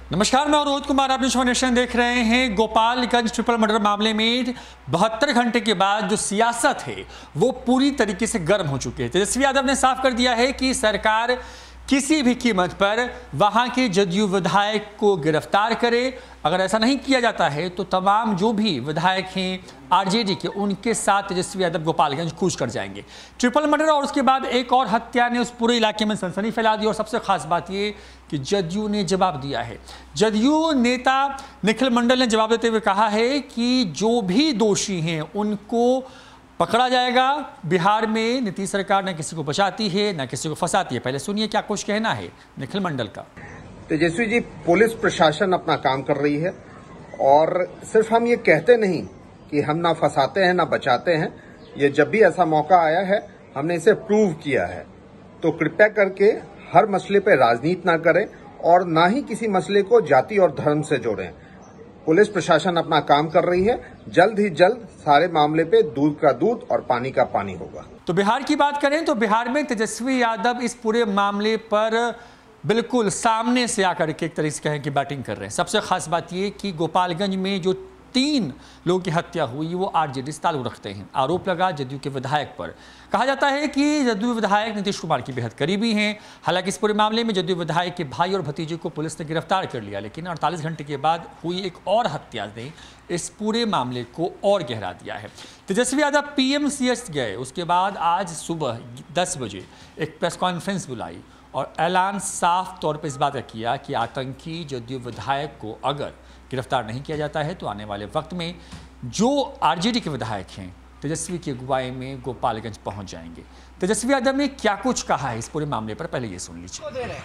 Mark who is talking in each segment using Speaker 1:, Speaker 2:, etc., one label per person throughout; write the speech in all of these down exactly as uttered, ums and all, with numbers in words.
Speaker 1: नमस्कार, मैं रोहित कुमार। आप न्यूज़ नेशन देख रहे हैं। गोपालगंज ट्रिपल मर्डर मामले में बहत्तर घंटे के बाद जो सियासत है वो पूरी तरीके से गर्म हो चुकी है। तेजस्वी यादव ने साफ कर दिया है कि सरकार किसी भी कीमत पर वहां के जदयू विधायक को गिरफ्तार करे। अगर ऐसा नहीं किया जाता है तो तमाम जो भी विधायक हैं आरजेडी के, उनके साथ तेजस्वी यादव गोपालगंज कूच कर जाएंगे। ट्रिपल मर्डर और उसके बाद एक और हत्या ने उस पूरे इलाके में सनसनी फैला दी। और सबसे खास बात ये कि जदयू ने जवाब दिया है। जदयू नेता निखिल मंडल ने जवाब देते हुए कहा है कि जो भी दोषी हैं उनको पकड़ा जाएगा। बिहार में नीतीश सरकार न किसी को बचाती है न किसी को फंसाती है। पहले सुनिए क्या कुछ कहना है निखिल मंडल का।
Speaker 2: तेजस्वी जी, पुलिस प्रशासन अपना काम कर रही है और सिर्फ हम ये कहते नहीं कि हम ना फंसाते हैं ना बचाते हैं। ये जब भी ऐसा मौका आया है हमने इसे प्रूव किया है। तो कृपया करके हर मसले पे राजनीति ना करें और ना ही किसी मसले को जाति और धर्म से जोड़ें। पुलिस प्रशासन अपना काम कर रही है। जल्द ही जल्द सारे मामले पे दूध का दूध और पानी का पानी होगा।
Speaker 1: तो बिहार की बात करें तो बिहार में तेजस्वी यादव इस पूरे मामले पर बिल्कुल सामने से आकर के एक तरीके से कहें कि बैटिंग कर रहे हैं। सबसे खास बात यह कि गोपालगंज में जो तीन लोगों की हत्या हुई वो आरजेडी से ताल्लुक रखते हैं। आरोप लगा जदयू के विधायक पर। कहा जाता है कि जदयू विधायक नीतीश कुमार की बेहद करीबी हैं। हालांकि इस पूरे मामले में जदयू विधायक के भाई और भतीजे को पुलिस ने गिरफ्तार कर लिया, लेकिन अड़तालीस घंटे के बाद हुई एक और हत्या ने इस पूरे मामले को और गहरा दिया है। तेजस्वी यादव पीएमसीएच गए, उसके बाद आज सुबह दस बजे एक प्रेस कॉन्फ्रेंस बुलाई और ऐलान साफ तौर पर इस बात का किया कि आतंकी जदयू विधायक को अगर गिरफ्तार नहीं किया जाता है तो आने वाले वक्त में जो आरजेडी के विधायक हैं तेजस्वी की अगुवाई में गोपालगंज पहुंच जाएंगे। तेजस्वी यादव ने क्या कुछ कहा है इस पूरे मामले पर, पहले ये सुन लीजिए।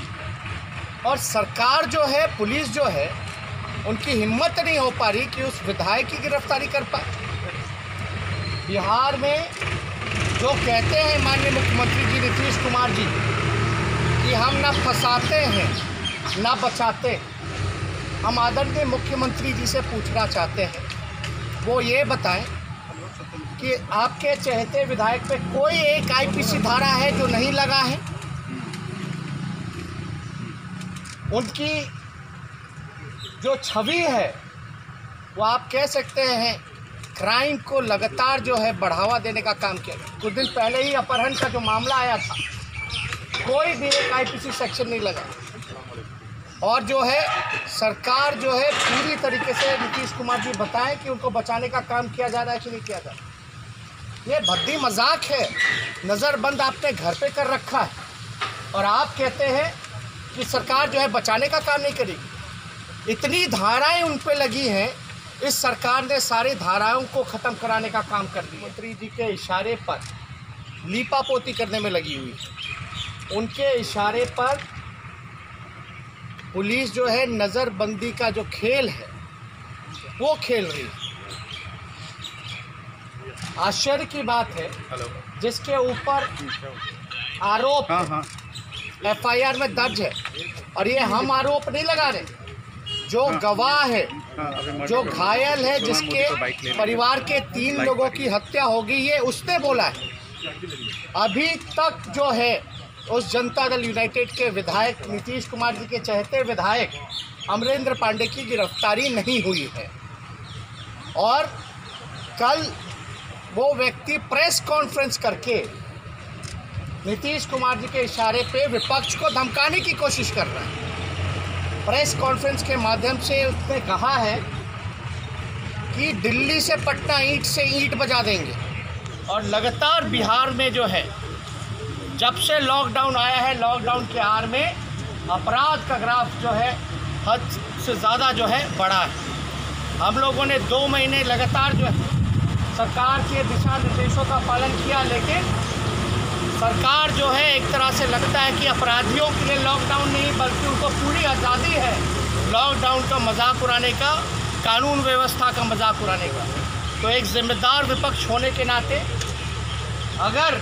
Speaker 3: और सरकार जो है, पुलिस जो है, उनकी हिम्मत नहीं हो पा रही कि उस विधायक की गिरफ्तारी कर पाए। बिहार में जो कहते हैं माननीय मुख्यमंत्री जी नीतीश कुमार जी कि हम ना फंसाते हैं ना बचाते, हम आदरणीय मुख्यमंत्री जी से पूछना चाहते हैं वो ये बताएं कि आपके चहेते विधायक पे कोई एक आईपीसी धारा है जो नहीं लगा है। उनकी जो छवि है वो आप कह सकते हैं क्राइम को लगातार जो है बढ़ावा देने का काम किया। कुछ दिन पहले ही अपहरण का जो मामला आया था, कोई भी एक आईपीसी सेक्शन नहीं लगा। और जो है सरकार जो है पूरी तरीके से नीतीश कुमार जी बताएं कि उनको बचाने का काम किया जा रहा है कि नहीं किया जा रहा। ये भद्दी मजाक है। नज़रबंद आपने घर पे कर रखा है और आप कहते हैं कि सरकार जो है बचाने का काम नहीं करेगी। इतनी धाराएं उन पे लगी हैं, इस सरकार ने सारी धाराओं को ख़त्म कराने का काम कर दिया। मंत्री जी के इशारे पर लीपापोती करने में लगी हुई है। उनके इशारे पर पुलिस जो है नज़रबंदी का जो खेल है वो खेल रही है। आश्चर्य की बात है जिसके ऊपर आरोप एफआईआर में दर्ज है और ये हम आरोप नहीं लगा रहे। जो गवाह है, जो घायल है, जिसके परिवार के तीन लोगों की हत्या हो गई है, उसने बोला है। अभी तक जो है उस जनता दल यूनाइटेड के विधायक नीतीश कुमार जी के चहेते विधायक अमरेंद्र पांडे की गिरफ्तारी नहीं हुई है। और कल वो व्यक्ति प्रेस कॉन्फ्रेंस करके नीतीश कुमार जी के इशारे पे विपक्ष को धमकाने की कोशिश कर रहा है। प्रेस कॉन्फ्रेंस के माध्यम से उसने कहा है कि दिल्ली से पटना ईंट से ईंट बजा देंगे। और लगातार बिहार में जो है जब से लॉकडाउन आया है, लॉकडाउन के आड़ में अपराध का ग्राफ जो है हद से ज़्यादा जो है बढ़ा है। हम लोगों ने दो महीने लगातार जो है सरकार के दिशा निर्देशों का पालन किया, लेकिन सरकार जो है एक तरह से लगता है कि अपराधियों के लिए लॉकडाउन नहीं बल्कि उनको पूरी आज़ादी है लॉकडाउन का मजाक उड़ाने का, कानून व्यवस्था का मजाक उड़ाने का। तो एक जिम्मेदार विपक्ष होने के नाते अगर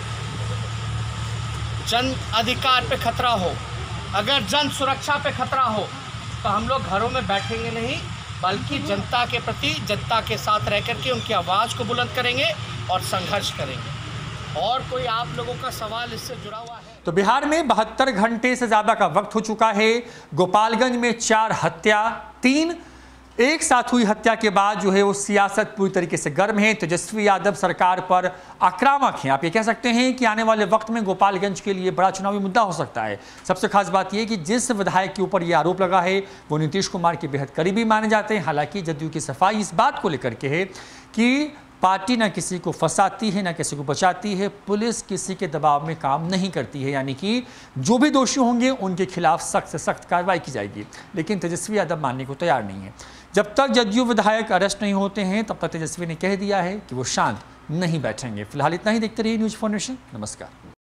Speaker 3: जन अधिकार पे खतरा हो, अगर जन सुरक्षा पे खतरा हो तो हम लोग घरों में बैठेंगे नहीं, बल्कि जनता के प्रति जनता के साथ रह कर के उनकी आवाज़ को बुलंद करेंगे और संघर्ष करेंगे। और कोई आप लोगों का सवाल इससे जुड़ा हुआ है?
Speaker 1: तो बिहार में बहत्तर घंटे से ज्यादा का वक्त हो चुका है। गोपालगंज में चार हत्या, तीन एक साथ हुई हत्या के बाद जो है वो सियासत पूरी तरीके से गर्म है। तेजस्वी यादव सरकार पर आक्रामक हैं। आप ये कह सकते हैं कि आने वाले वक्त में गोपालगंज के लिए बड़ा चुनावी मुद्दा हो सकता है। सबसे खास बात यह कि जिस विधायक के ऊपर यह आरोप लगा है वो नीतीश कुमार के बेहद करीबी माने जाते हैं। हालांकि जदयू की सफाई इस बात को लेकर के है कि पार्टी ना किसी को फंसाती है ना किसी को बचाती है, पुलिस किसी के दबाव में काम नहीं करती है, यानी कि जो भी दोषी होंगे उनके खिलाफ सख्त से सख्त कार्रवाई की जाएगी। लेकिन तेजस्वी यादव मानने को तैयार नहीं है। जब तक जदयू विधायक अरेस्ट नहीं होते हैं तब तक तेजस्वी ने कह दिया है कि वो शांत नहीं बैठेंगे। फिलहाल इतना ही। देखते रहिए न्यूज़ फॉर नेशन। नमस्कार।